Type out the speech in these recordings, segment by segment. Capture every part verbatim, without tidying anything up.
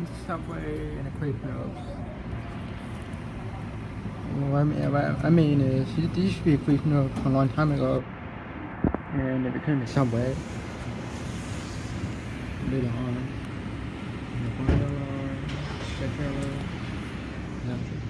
Quiznos, Subway, and a Quiznos. What I mean, what I mean is, these used to be a Quiznos a long time ago, and they became a Subway later on. The Boiler, Stretcher, that's it.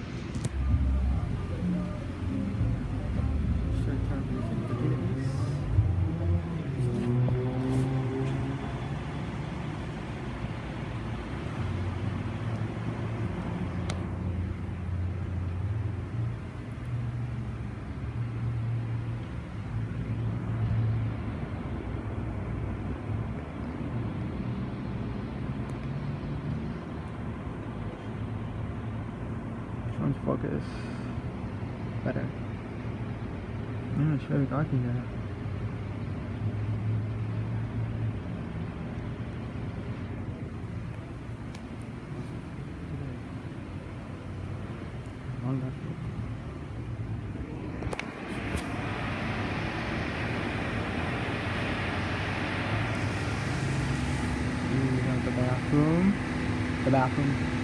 One's focus better. Yeah, it's very dark in there. All that. We have the bathroom. The bathroom.